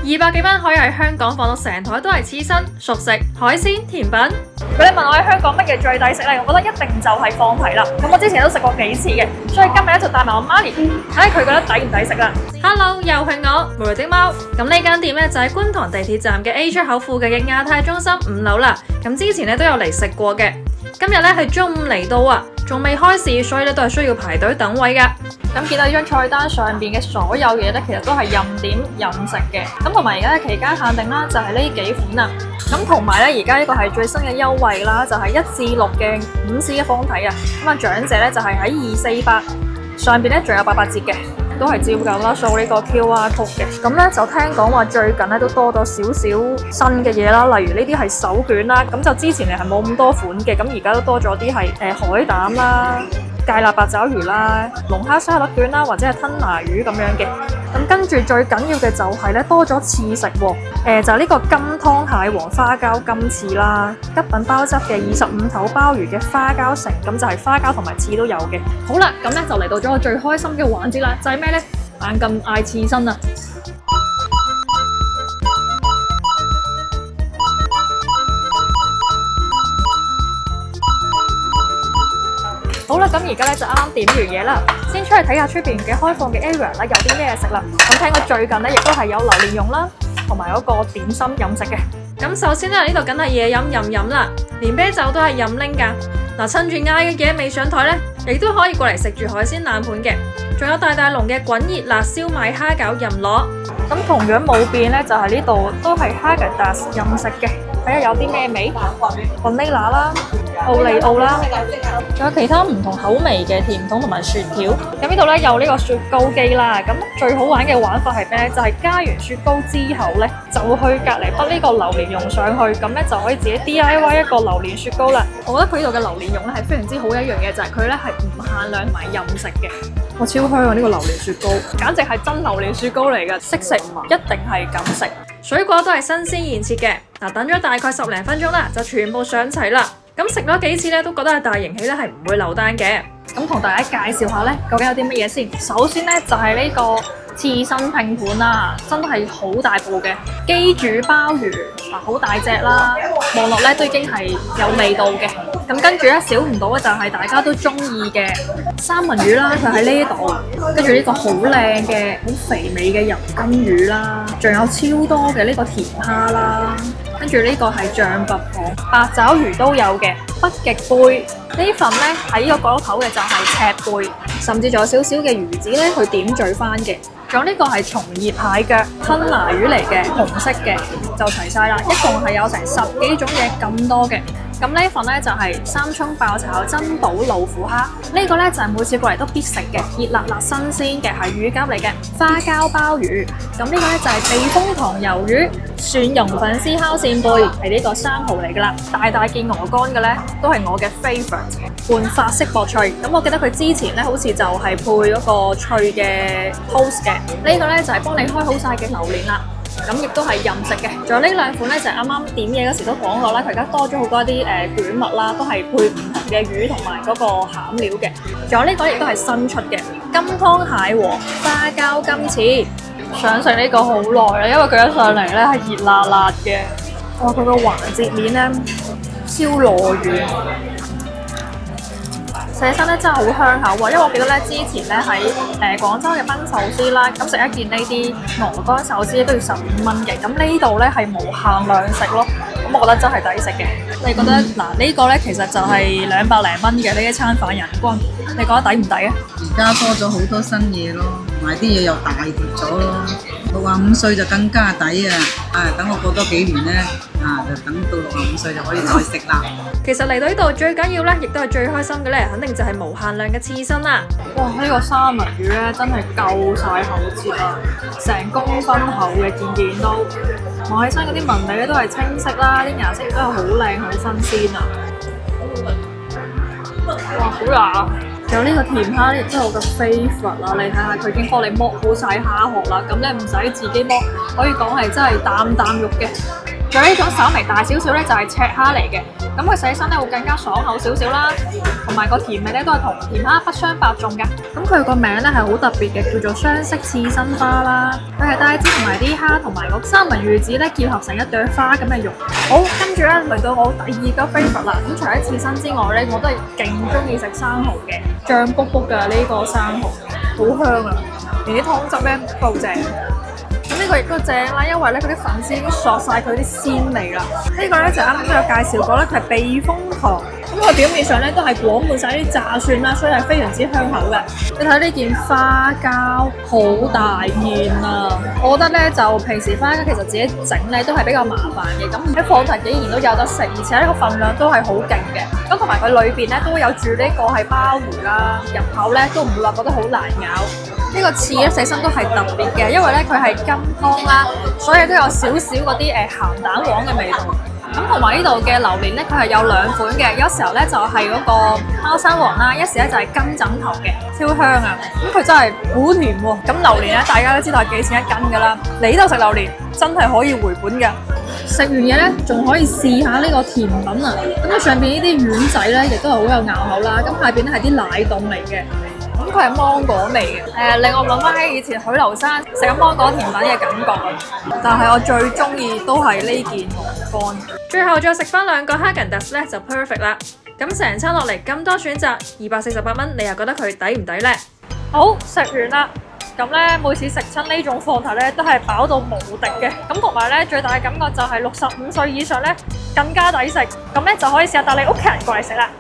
200幾蚊可以喺香港放到成台都係刺身、熟食、海鮮、甜品。 如果你問我喺香港乜嘢最抵食咧，我覺得一定就係放題啦。咁我之前都食過幾次嘅，所以今日咧就帶埋我媽嚟睇下佢覺得抵唔抵食啦。 Hello， 又係我無聊的貓。咁呢間店咧就喺觀塘地鐵站嘅 A 出口附近嘅亞太中心5樓啦。咁之前咧都有嚟食過嘅。今日咧係中午嚟到啊，仲未開市，所以咧都係需要排隊等位噶。咁見到呢張菜單上邊嘅所有嘢咧，其實都係任點任食嘅。咁同埋而家期間限定啦，就係呢幾款啦。咁同埋咧，而家呢個係最新嘅優惠啦，就係1至6嘅5C 一方體啊。咁啊，長者咧就係喺248上邊咧，仲有88折嘅。都係照舊啦，掃呢個 QR code 嘅。咁咧就聽講話最近咧都多咗少少新嘅嘢啦，例如呢啲係手卷啦，咁就之前係冇咁多款嘅，咁而家都多咗啲係海膽啦、芥辣八爪魚啦、龍蝦沙律卷啦，或者係吞拿魚咁樣嘅。咁跟住最緊要嘅就係咧多咗刺食喎，就係呢個金湯蟹黃花膠金翅啦，吉品鮑汁嘅25頭鮑魚嘅花膠城，咁就係花膠同埋翅都有嘅。好啦，咁咧就嚟到咗我最開心嘅環節啦，就係咩咧？猛咁嗌刺身啊！好啦，咁而家咧就啱啱點完嘢啦，先出去睇下出邊嘅開放嘅 area 啦，有啲咩食啦。咁聽講最近咧亦都係有榴蓮蓉啦，同埋嗰個點心飲食嘅。咁首先咧呢度梗係嘢飲任飲啦，連啤酒都係任拎㗎。嗱，趁住嗌嘅嘢未上台咧，亦都可以過嚟食住海鮮冷盤嘅，仲有大龍嘅滾熱辣燒賣蝦餃任攞。 咁同樣冇變咧，就係呢度都係哈根達斯任食嘅。睇下有啲咩味，vanilla啦、奧利奧啦，仲有其他唔同口味嘅甜筒同埋雪條。咁呢度咧有呢個雪糕機啦。咁最好玩嘅玩法係咩咧？就係加完雪糕之後咧，就去隔離筆呢個榴蓮蓉上去，咁咧就可以自己 DIY 一個榴蓮雪糕啦。我覺得佢呢度嘅榴蓮蓉咧係非常之好嘅一樣嘢，就係佢咧係唔限量同埋任食嘅。哇，超香啊！呢個榴蓮雪糕簡直係真榴蓮雪糕嚟㗎，識食一定係咁食。 水果都係新鮮現切嘅。嗱，等咗大概10零分鐘啦，就全部上齊啦。咁食咗幾次咧，都覺得係大型起咧係唔會留單嘅。 咁同大家介紹下咧，究竟有啲乜嘢先？首先咧就係呢個刺身拼盤啦，真係好大部嘅基煮鮑魚，嗱好大隻啦，望落咧都已經係有味道嘅。咁跟住咧少唔到嘅就係大家都中意嘅三文魚啦，佢喺呢度。跟住呢個好靚嘅、好肥美嘅油甘魚啦，仲有超多嘅呢個甜蝦啦。跟住呢個係醬拔蚌，八爪魚都有嘅。北極貝呢份咧喺呢個角落頭嘅就係赤貝，甚至仲有少少嘅魚子咧去點綴翻嘅。仲有呢個係松葉蟹腳吞拿魚嚟嘅，紅色嘅就齊晒啦，一共係有成10幾種嘢咁多嘅。咁呢份咧就係3葱爆炒珍寶老虎蝦，呢個咧就係每次過嚟都必食嘅，熱辣辣新鮮嘅係乳鴿嚟嘅，花膠鮑魚。咁呢個咧就係避風塘魷魚，蒜蓉粉絲烤扇貝係呢個生蠔嚟噶啦，大件鵝肝嘅咧都係我嘅 favourite， 拌法式薄脆。咁我記得佢之前咧好似就係配嗰個脆嘅 toast 嘅，呢個咧就係幫你開好晒嘅榴蓮啦。咁亦都係任食嘅，仲有呢兩款咧就係啱啱點嘢嗰時都講過啦，佢而家多咗好多啲卷物啦，都係配唔同嘅魚同埋嗰個餡料嘅。仲有呢個亦都係新出嘅金湯蟹和花膠金翅，想食呢個好耐啦，因為佢一上嚟咧係熱辣辣嘅。哇！佢個環節面咧燒羅魚。寫身咧真係好香口喎，因為我記得咧之前咧喺廣州嘅賓壽司啦，咁食一件呢啲鵝肝壽司都要15蚊嘅，咁呢度咧係無限量食咯，咁我覺得真係抵食嘅。你覺得嗱呢個咧其實就係200零蚊嘅呢一餐飯人均，你覺得抵唔抵啊？ 而家多咗好多新嘢咯，買啲嘢又大碟咗咯，65歲就更加抵啊！等我過多幾年咧，就等到65歲就可以再食啦。 其實嚟到呢度最緊要咧，亦都係最開心嘅咧，肯定就係無限量嘅刺身啦。 哇！呢個三文魚咧真係夠晒口切啊，成公分厚嘅件都，望起身嗰啲紋理咧都係清晰啦，啲顏色都係好靚好新鮮啊！哇！好辣！仲有呢個甜蝦亦都係我嘅 favourite 啦，你睇下佢已經幫你剝好晒蝦殼啦，咁你唔使自己剝，可以講係真係啖啖肉嘅。仲有呢種稍微大少少咧，就係赤蝦嚟嘅， 咁佢洗身咧會更加爽口少少啦，同埋個甜味咧都係同甜蝦不相伯仲嘅。咁佢個名咧係好特別嘅，叫做雙色刺身花啦。佢係帶枝同埋啲蝦同埋個三文魚子咧結合成一朵花咁嘅肉。好，跟住咧嚟到我第二個 favourite 啦。咁除咗刺身之外咧，我都係勁中意食生蠔嘅，醬卜卜嘅呢個生蠔，好香啊！連啲湯汁咧都好正。咁呢個亦都正啦，因為咧佢啲粉絲已經索晒佢啲鮮味啦。呢個咧就啱啱都有介紹過咧，佢係避風塘。咁佢表面上咧都係裹滿晒啲炸蒜啦，所以係非常之香口嘅。你睇呢件花膠好大件啊！我覺得咧就平時花膠其實自己整咧都係比較麻煩嘅，咁喺課堂竟然都有得食，而且呢個份量都係好勁嘅。咁同埋佢裏邊咧都有住呢個係鮑魚啦，入口咧都唔會話覺得好難咬。呢個刺咧洗身都係特別嘅，因為咧佢係金湯啦，所以都有少少嗰啲鹹蛋黃嘅味道。咁同埋呢度嘅榴蓮咧，佢係有兩款嘅，有時候咧就係嗰個貓山王啦，一時咧就係金枕頭嘅，超香啊！咁佢真係好甜喎。咁榴蓮咧，大家都知道係幾錢一斤㗎啦，嚟呢度食榴蓮真係可以回本嘅。食完嘢咧，仲可以試下呢個甜品啊！咁佢上邊呢啲丸仔咧，亦都係好有咬口啦。咁下邊咧係啲奶凍嚟嘅。咁佢係芒果味嘅，令我諗翻起以前許留山食緊芒果甜品嘅感覺。但係我最中意都係呢件鵝肝。 最後再食翻兩個 Häagen-Dazs 咧就 perfect 啦。咁成餐落嚟咁多選擇，248蚊，你又覺得佢抵唔抵呢？ 好，食完啦。咁咧每次食親呢種課題咧都係飽到無敵嘅。咁同埋咧最大嘅感覺就係65歲以上咧更加抵食。咁咧就可以試下帶你屋企人過嚟食啦。